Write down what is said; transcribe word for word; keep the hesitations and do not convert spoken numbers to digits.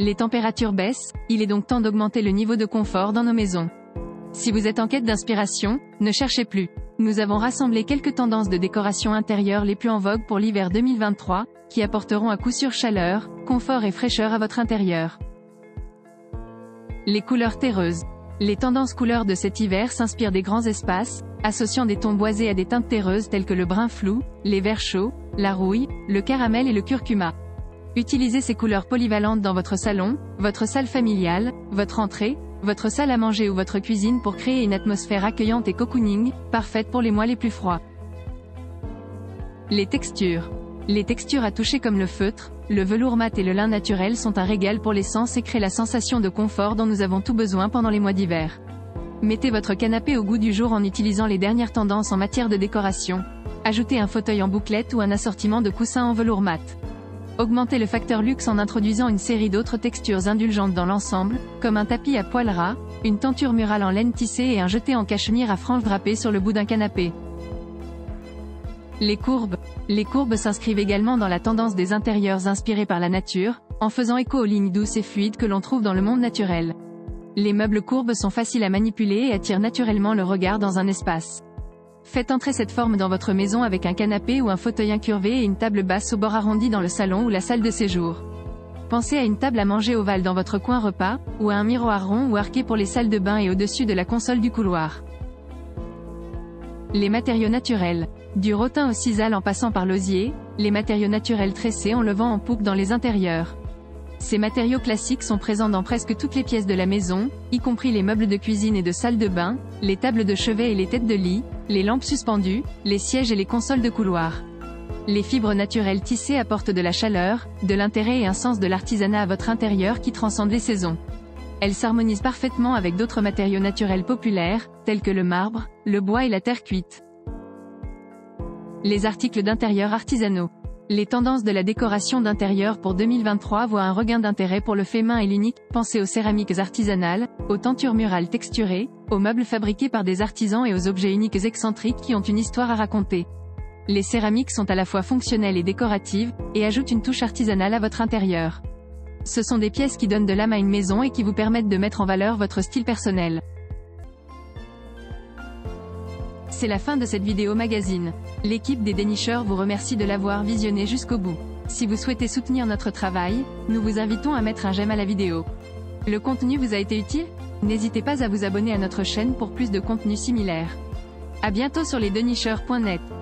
Les températures baissent, il est donc temps d'augmenter le niveau de confort dans nos maisons. Si vous êtes en quête d'inspiration, ne cherchez plus. Nous avons rassemblé quelques tendances de décoration intérieure les plus en vogue pour l'hiver deux mille vingt-trois, qui apporteront à coup sûr chaleur, confort et fraîcheur à votre intérieur. Les couleurs terreuses. Les tendances couleurs de cet hiver s'inspirent des grands espaces, associant des tons boisés à des teintes terreuses telles que le brun flou, les verts chauds, la rouille, le caramel et le curcuma. Utilisez ces couleurs polyvalentes dans votre salon, votre salle familiale, votre entrée, votre salle à manger ou votre cuisine pour créer une atmosphère accueillante et cocooning, parfaite pour les mois les plus froids. Les textures. Les textures à toucher comme le feutre, le velours mat et le lin naturel sont un régal pour les sens et créent la sensation de confort dont nous avons tout besoin pendant les mois d'hiver. Mettez votre canapé au goût du jour en utilisant les dernières tendances en matière de décoration. Ajoutez un fauteuil en bouclette ou un assortiment de coussins en velours mat. Augmentez le facteur luxe en introduisant une série d'autres textures indulgentes dans l'ensemble, comme un tapis à poils ras, une tenture murale en laine tissée et un jeté en cachemire à franges drapées sur le bout d'un canapé. Les courbes. Les courbes s'inscrivent également dans la tendance des intérieurs inspirés par la nature, en faisant écho aux lignes douces et fluides que l'on trouve dans le monde naturel. Les meubles courbes sont faciles à manipuler et attirent naturellement le regard dans un espace. Faites entrer cette forme dans votre maison avec un canapé ou un fauteuil incurvé et une table basse au bord arrondi dans le salon ou la salle de séjour. Pensez à une table à manger ovale dans votre coin repas, ou à un miroir rond ou arqué pour les salles de bain et au-dessus de la console du couloir. Les matériaux naturels. Du rotin au sisal en passant par l'osier, les matériaux naturels tressés en levant en poupe dans les intérieurs. Ces matériaux classiques sont présents dans presque toutes les pièces de la maison, y compris les meubles de cuisine et de salle de bain, les tables de chevet et les têtes de lit, les lampes suspendues, les sièges et les consoles de couloir. Les fibres naturelles tissées apportent de la chaleur, de l'intérêt et un sens de l'artisanat à votre intérieur qui transcende les saisons. Elles s'harmonisent parfaitement avec d'autres matériaux naturels populaires, tels que le marbre, le bois et la terre cuite. Les articles d'intérieur artisanaux. Les tendances de la décoration d'intérieur pour deux mille vingt-trois voient un regain d'intérêt pour le fait main et l'unique. Pensez aux céramiques artisanales, aux tentures murales texturées, aux meubles fabriqués par des artisans et aux objets uniques excentriques qui ont une histoire à raconter. Les céramiques sont à la fois fonctionnelles et décoratives, et ajoutent une touche artisanale à votre intérieur. Ce sont des pièces qui donnent de l'âme à une maison et qui vous permettent de mettre en valeur votre style personnel. C'est la fin de cette vidéo magazine. L'équipe des dénicheurs vous remercie de l'avoir visionné jusqu'au bout. Si vous souhaitez soutenir notre travail, nous vous invitons à mettre un j'aime à la vidéo. Le contenu vous a été utile? N'hésitez pas à vous abonner à notre chaîne pour plus de contenus similaires. À bientôt sur lesdenicheurs point net.